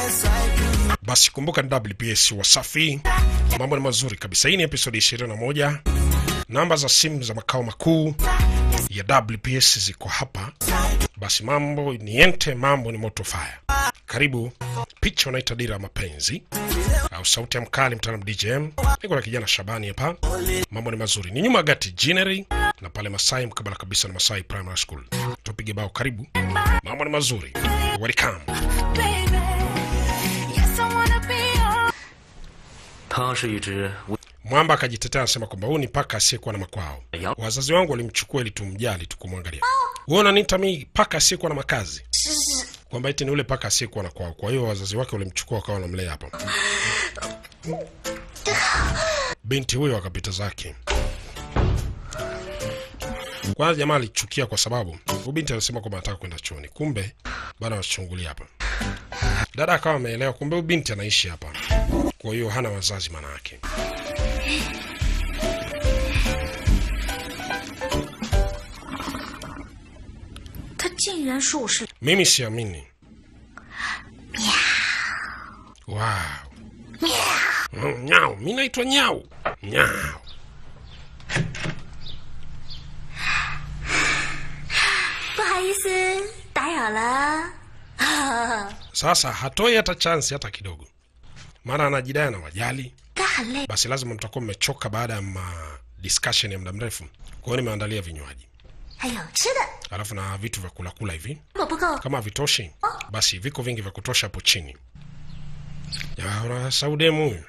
Basi kumbuka ni W.P.S Wasafi. Mambo ni mazuri kabisa. Hii ni episode 21. Namba za simu za makao makuu ya W.P.S ziko hapa. Basi mambo ni ente, mambo ni moto fire. Karibu. Picha unaita Dira Ya Mapenzi au sauti ya mkali mtaalamu DJM. Niko na kijana Shabani hapa. Mambo ni mazuri. Ni nyuma gati Jineri na pale Masai mkabala kabisa na Masai Primary School. Tupige bao karibu. Mambo ni mazuri. Welcome. Mwamba akajitetea anasema kwamba huyu ni paka asiyekuwa na makwao. Wazazi wangu walimchukua ili tumjali tukumwangalia. Wewe unaniita mimi paka asiyekuwa na makazi? Kwamba eti ni ule paka asiyekuwa na kwao. Kwa hiyo wazazi wake walimchukua wakawa wanamlea hapa. Binti huyo akapita zake. Kwanza jamaa alichukia kwa sababu binti alisema kwamba anataka kwenda chooni. Kumbe bado anachungulia hapa. Dada akawa ameelewa kumbe binti anaishi hapa. Kwa hiyo hana wazazi maana yake. Mimi siamini. Wow. Nyau, mimi naitwa Nyau. Nyau. Sasa hatoi hata chance hata kidogo. Maana anajidai na wajali. Basi lazima mtakuwa mmechoka baada ya discussion ya muda mrefu. Kwa hiyo nimeandalia vinywaji. Alafu na vitu vya kula hivi. Kama vitoshi, basi viko vingi vya kutosha hapo chini. Ya una Saudemu.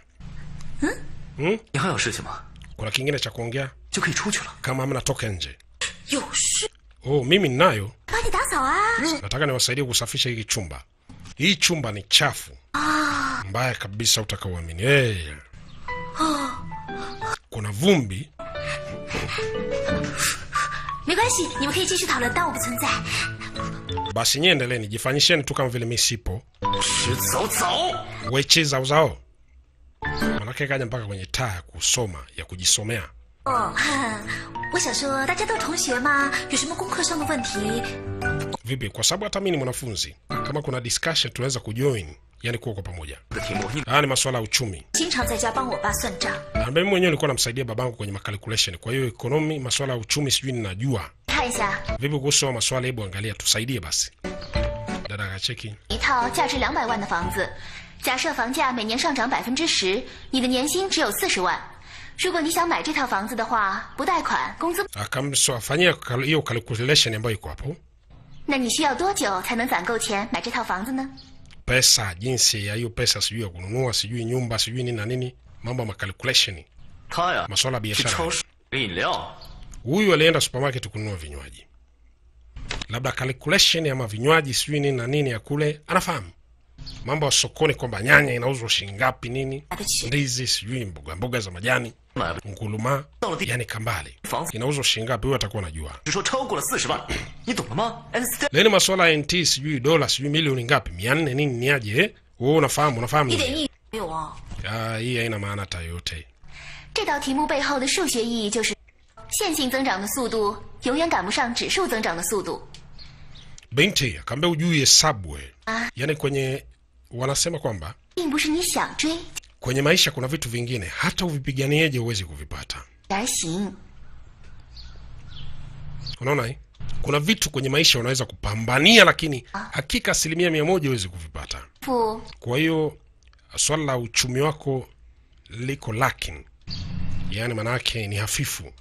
Kuna kingine cha kuongea? Kama mnatoka nje. Oh, mimi ninayo. Nataka niwasaidie kusafisha hiki chumba. Hii chumba ni chafu. Mbaya kabisa utakaoamini. Kuna vumbi. Basi niendeleeni, jifanyisheni tu kama vile mimi sipo. Weche zao. Manake kaja mpaka kwenye taa ya kusoma, ya kujisomea. Vipi, kwa sababu hata mimi ni mwanafunzi. Kama kuna discussion tunaweza kujoin, yani kuwa kwa pamoja. Haya ni masuala ya uchumi. Na mimi mwenyewe nilikuwa namsaidia babangu kwenye calculation. Kwa hiyo economy, masuala ya uchumi sijui ninajua. Vipi kuhusu masuala, hebu angalia tusaidie basi. Dada kacheki. 一套价值200万的房子，假设房价每年上涨10%，你的年薪只有40万。如果你想买这套房子的话，不贷款，工资 akamfanyia hiyo calculation ambayo iko hapo. 那你需要多久才能攒够钱买这套房子呢？ Pesa, jinsi ya hiyo pesa sijui ya kununua, sijui nyumba, sijui nini na nini, mambo ya calculation. Masuala ya biashara. Huyu alienda supermarket kununua vinywaji. Labda calculation ya vinywaji sijui nini na nini ya kule anafahamu. Mambo ya sokoni kwamba nyanya inauzwa shilingi ngapi nini, ndizi sijui mboga za majani, nguluma, yani kambale inauzwa shilingi ngapi, huyo atakuwa anajua. Leni masuala ya NT sijui dola sijui milioni ngapi, 400 nini ni aje wewe unafahamu nini? Hii haina maana hata yote. 这道题目背后的数学意义就是线性增长的速度永远赶不上指数增长的速度。 Binti akambe ujui hesabu. Yani kwenye wanasema kwamba 并不是你想追 kwenye maisha kuna vitu vingine hata uvipiganieje huwezi kuvipata. 而行。 Unaona kuna vitu kwenye maisha unaweza kupambania lakini hakika 100% huwezi kuvipata. Kwa hiyo swala la uchumi wako liko lacking. Yani maana yake ni hafifu.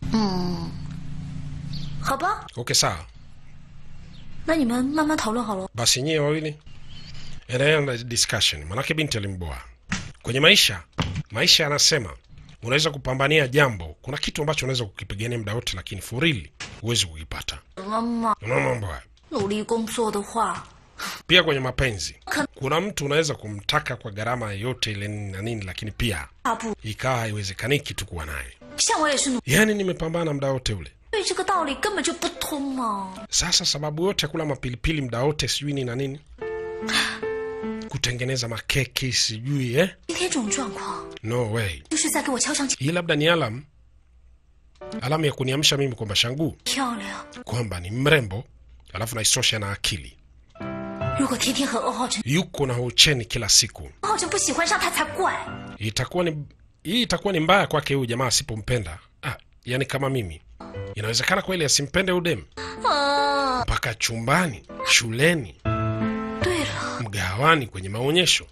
Haba? Okay sawa. 那你们慢慢讨论好了。 Basi nyewe wawili endelea discussion. Manake binti alimboa. Kwenye maisha anasema unaweza kupambania jambo. Kuna kitu ambacho unaweza kukipigania muda wote lakini for real huwezi kukipata. Mama. Unaona? 努力工作的话 Pia kwenye mapenzi kuna mtu unaweza kumtaka kwa gharama yote ile na nini lakini pia ikawa haiwezekani kitu kuwa naye. Yani nimepambana muda wote ule. 对这个道理根本就不通嘛。 Sasa sababu yote kula mapilipili muda wote sijui ni na nini. Kutengeneza makeki sijui 今天这种状况 No way. 就是在给我敲响 Hii labda ni alam ya kuniamsha mimi kwamba Shangu 漂亮。 kwamba ni mrembo alafu na isosha na akili. yuko na Houchen kila siku. 欧浩辰不喜欢上他才怪。 Itakuwa ni mbaya kwake huyu jamaa asipompenda. Yani kama mimi. Inawezekana kweli asimpende udem. Mpaka chumbani, shuleni, mgawani, kwenye maonyesho.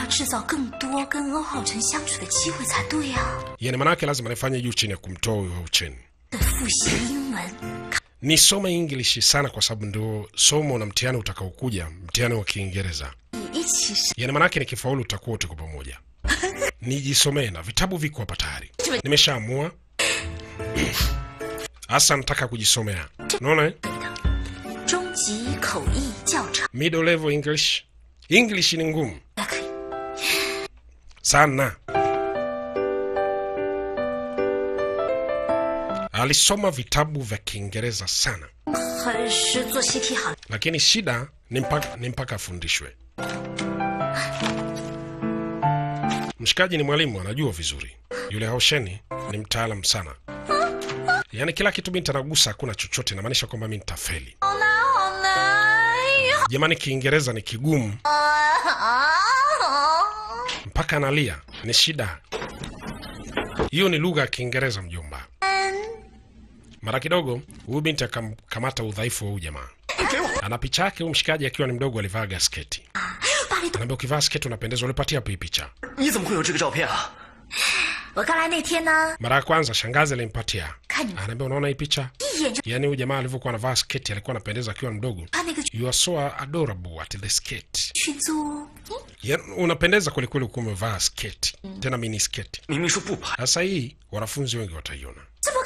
Yani manake lazima nifanye juu chini ya kumtoa huyu Houchen. Nisome English sana kwa sababu ndio somo na mtihani utakaokuja, mtihani wa Kiingereza. Yani manake nikifaulu utakuwa tuko pamoja. Nijisomee na vitabu viko hapa tayari. Nimeshaamua. Asa nataka kujisomea. Unaona? Middle level English. English ni ngumu sana. Alisoma vitabu vya Kiingereza sana. Lakini shida ni mpaka afundishwe. Mshikaji ni mwalimu, anajua vizuri. Yule Houchen ni mtaalamu sana. Yani kila kitu binti anagusa hakuna chochote, inamaanisha kwamba mimi nitafeli. Jamani, Kiingereza ni kigumu. Mpaka analia, ni shida. Hiyo ni lugha ya Kiingereza mjomba. Mara kidogo huyu binti akamkamata udhaifu wa huyu jamaa. Ana picha yake huyu mshikaji akiwa ni mdogo alivaa gasketi. Anaambia ukivaa sketi unapendeza, ulipatia hapo hii picha. Mara ya kwanza shangazi alimpatia. Anaambia unaona hii picha? Yani huyu jamaa alivyokuwa anavaa sketi alikuwa anapendeza akiwa mdogo. You are so adorable at the skate. Yani unapendeza kweli kweli ukiwa umevaa sketi. Tena mini sketi. Sasa hii wanafunzi wengi wataiona.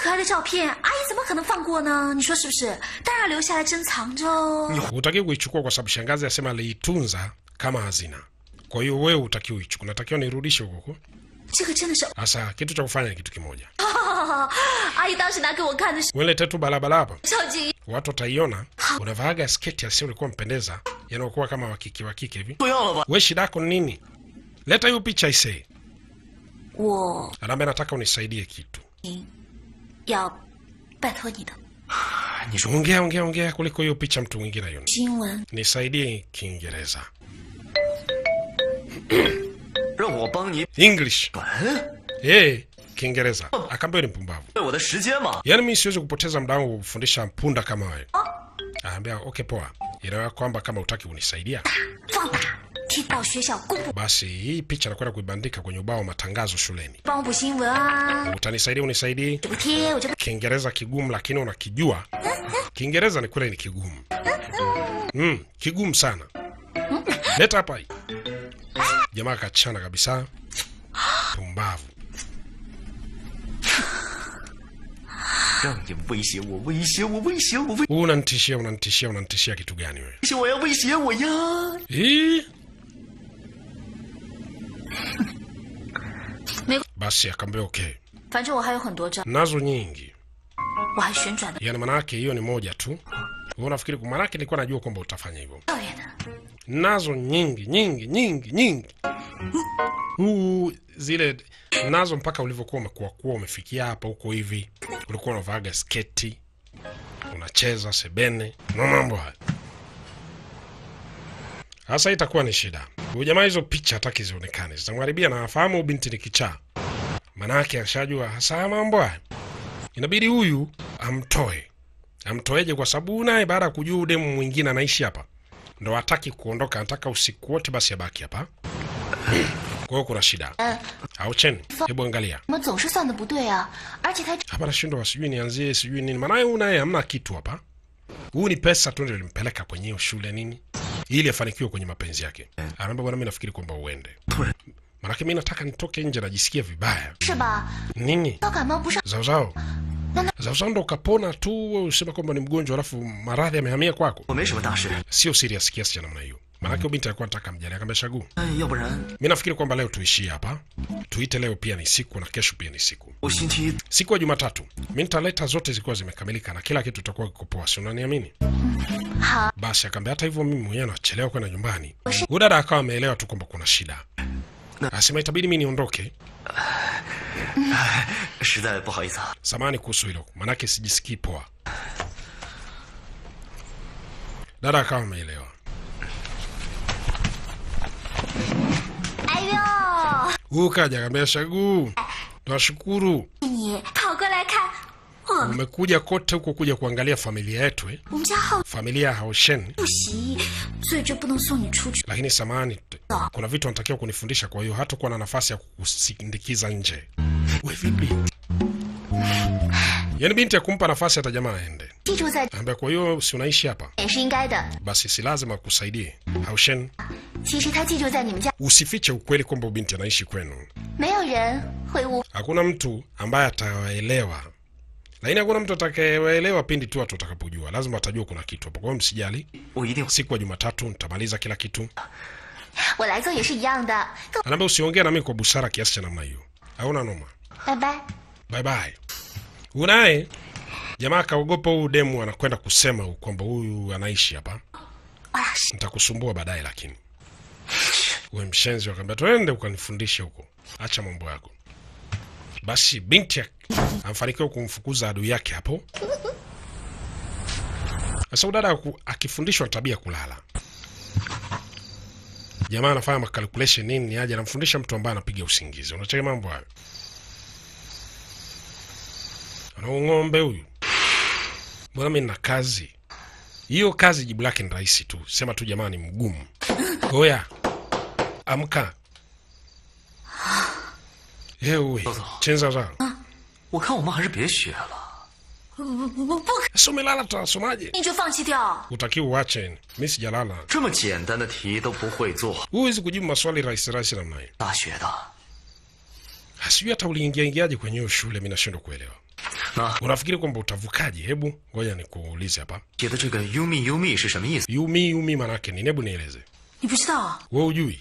Hutaki kuichukua kwa sababu shangazi asema aliitunza kama hazina. Kwa hiyo wewe hutaki uichukue, unatakiwa nirudishe huko. Sasa kitu cha kufanya ni kitu kimoja. Wele tetu balabala hapa. Watu wataiona unavaaga sketi asio ulikuwa mpendeza, yani unakuwa kama wakike hivi. Wewe shida yako ni nini? Leta hiyo picha ise. Anaambia nataka unisaidie kitu. Ongea kuliko hiyo picha mtu mwingine yoni. Nisaidie Kiingereza. English. Kiingereza. Akaambia ni mpumbavu. Yani mimi siwezi kupoteza muda wangu kufundisha mpunda kama wewe. Anaambia okay poa. Inaelewa kwamba kama utaki unisaidia. Basi hii picha nakwenda kuibandika kwenye ubao wa matangazo shuleni. Utanisaidia unisaidie? Kiingereza kigumu lakini unakijua. Kiingereza ni kweli ni kigumu. Kigumu sana. Leta hapa hii. Jamaa kachana kabisa. Pumbavu. Unanitishia kitu gani wewe? Basi akamwambia okay. Nazo nyingi. Yani manake hiyo ni moja tu. Wewe unafikiri kwa manake nilikuwa najua kwamba utafanya hivyo. Nazo nyingi. Zile nazo mpaka ulivyokuwa umekuwa umefikia hapa huko hivi. Ulikuwa unavaa sketi, unacheza sebene, na mambo haya. Sasa itakuwa ni shida. Huyu jamaa hizo picha hataki zionekane. Zitamharibia na afahamu binti ni kichaa. Manake ashajua hasa mambo haya. Inabidi huyu amtoe. Amtoeje kwa sababu naye baada ya kujua demu mwingine anaishi hapa. Ndo hataki kuondoka, anataka usiku wote basi abaki hapa. Kwa hiyo kuna shida. Houchen, hebu angalia. Hapa nashindwa sijui nianzie sijui nini. Maana unaye hamna kitu hapa. Huu ni pesa tu ndio limpeleka kwenye hiyo shule nini ili afanikiwe kwenye mapenzi yake. Anaomba bwana mimi nafikiri kwamba uende. Maana mimi nataka nitoke nje najisikia vibaya. Nini? Zao ndo kapona tu wewe usema kwamba ni mgonjwa alafu maradhi yamehamia kwako. Sio serious kiasi cha namna hiyo. Maana binti alikuwa anataka mjali akamwambia Shagu. Mimi nafikiri kwamba leo tuishie hapa. Tuite leo pia ni siku na kesho pia ni siku. Siku ya Jumatatu. Mimi nitaleta zote zilikuwa zimekamilika na kila kitu tutakuwa kiko poa. Si unaniamini? Basi akamwambia hata hivyo mimi mwenyewe nachelewa kwenda nyumbani. Udada akawa ameelewa tu kwamba kuna shida. Asema itabidi mimi niondoke. Samahani kuhusu hilo. Manake sijisikii poa. Dada akawa ameelewa. Ukaja kambia Shagu. Tunashukuru. 你跑过来看， Umekuja kote huko kuja kuangalia familia yetu 我们家好 familia ya Haoshen. 不习，所以就不能送你出去。 Lakini samahani, kuna vitu anatakiwa kunifundisha, kwa hiyo hatakuwa na nafasi ya kusindikiza nje. Wewe vipi? Yaani binti ya kumpa nafasi hata jamaa aende. 记住在 Anambia kwa hiyo si unaishi hapa? 也是应该的。 Basi si lazima kusaidie. Haoshen, 其实他记住在你们家， usifiche ukweli kwamba binti anaishi kwenu. 没有人会误。 Hakuna mtu ambaye atawaelewa. Lakini hakuna mtu atakayewaelewa pindi tu watu watakapojua. Lazima watajua kuna kitu hapo. Kwa hiyo msijali. Siku ya Jumatatu nitamaliza kila kitu. 我来做也是一样的。 Anaambia usiongee na mimi kwa busara kiasi cha namna hiyo. Hauna noma. 拜拜。 Bye bye. Unaye jamaa kaogopa huyu demu anakwenda kusema kwamba huyu anaishi hapa. Nitakusumbua baadaye lakini. Wewe mshenzi, akamwambia twende ukanifundishe huko. Acha mambo yako. Basi binti amfanikiwa kumfukuza adui yake hapo. Sasa dada akifundishwa tabia kulala. Jamaa anafanya macalculation nini aje anamfundisha mtu ambaye anapiga usingizi. Unacheka mambo hayo. Ana ng'ombe huyu. Mbona mimi nina kazi? Hiyo kazi jibu lake ni rahisi tu. Sema tu jamaa ni mgumu. Oya. Amka. Ewe, chenza zao. 我看我们还是别学了。 Sasa umelala tutasomaje? 你就放弃掉。 Utakiwa uache. Mimi sijalala. 这么简单的题都不会做， Huwezi kujibu maswali rahisi rahisi namna hiyo. 大学的。 Sijui hata uliingiaje kwenye hiyo shule, mimi nashindwa kuelewa. 那 Unafikiri kwamba utavukaje? Hebu ngoja nikuulize hapa. 写的这个 Yumi Yumi 是什么意思？ Yumi maana yake nini? Hebu nieleze. 你不知道啊 Wewe hujui?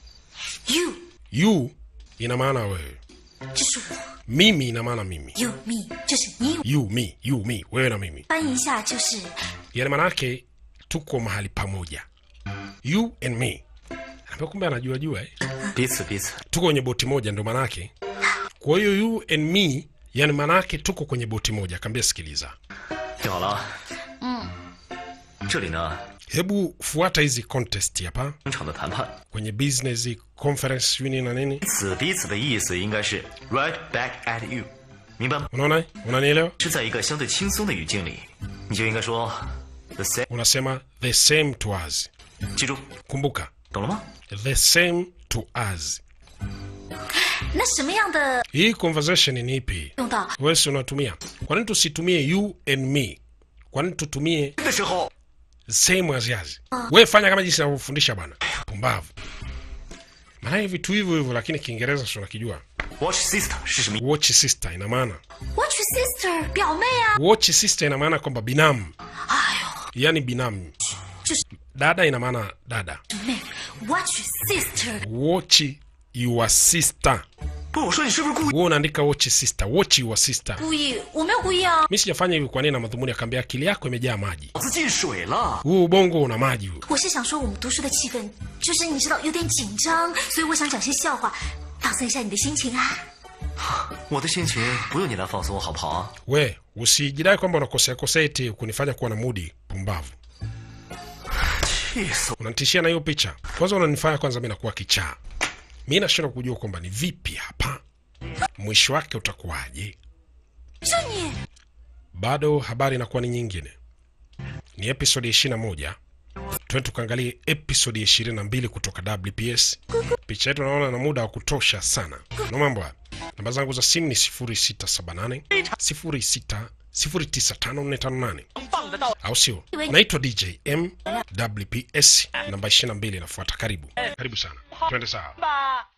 ？You You ina maana wewe. 这是我 Mimi ina maana mimi. ，You me 就是你。 You me, wewe na mimi. 翻译一下就是 Yaani maana yake tuko mahali pamoja. You and me. Anambia kumbe anajua jua 彼此彼此。 Tuko kwenye boti moja ndo maana yake. Kwa hiyo you and me, yani maana yake tuko kwenye boti moja. Kaambia sikiliza. 听好了啊。这里呢， Hebu fuata hizi contest hapa 工厂的谈判， kwenye business conference nini na nini. 彼此的意思应该是 right back at you， 明白吗？ Unaona? Unanielewa? 是在一个相对轻松的语境里，你就应该说 the same， Unasema the same to us. 记住， Kumbuka, 懂了吗？ the same to us. 那什么样的 Hii conversation ni ipi? 用到？ Wewe si unatumia. Kwa nini tusitumie you and me? Kwa nini tutumie 的时候， same as us? Wewe fanya kama jinsi ninavyofundisha bwana. Pumbavu. Maana hivi vitu hivyo hivyo lakini Kiingereza sio nakijua. watch sister 是什么？ Watch sister ina maana. Watch sister 表妹啊。 Watch sister ina maana kwamba binamu. 哎呦， Yaani binamu. 就是 Dada ina maana dada. 妹。Watch sister Watch your sister. 不，我说你是不是故意？ Wewe unaandika watch sister. Watch your sister. 故意，我没有故意啊。 Mimi sijafanya hivi kwa nini na madhumuni akaambia akili yako imejaa maji. 脑子进水了。 Huu ubongo una maji huu. 我是想说，我们读书的气氛就是你知道有点紧张，所以我想讲些笑话，放松一下你的心情啊。 我的心情不用你来放松，好不好啊？ We, usijidai kwamba unakosea kosea eti kunifanya kuwa na mudi pumbavu. 气死我！ Unanitishia na hiyo picha. Kwanza unanifanya kwanza mimi nakuwa kichaa. Mimi nashindwa kujua kwamba ni vipi hapa. Mwisho wake utakuwaje? 就你 Bado habari inakuwa ni nyingine. Ni episode 21. Twende tukaangalie episode 22 kutoka W.P.S. Picha yetu naona na muda wa kutosha sana. Na mambo haya. Namba zangu za simu ni 0678 06 au sio? Naitwa DJ M W.P.S. Namba 22 inafuata. Karibu sana. Twende sawa.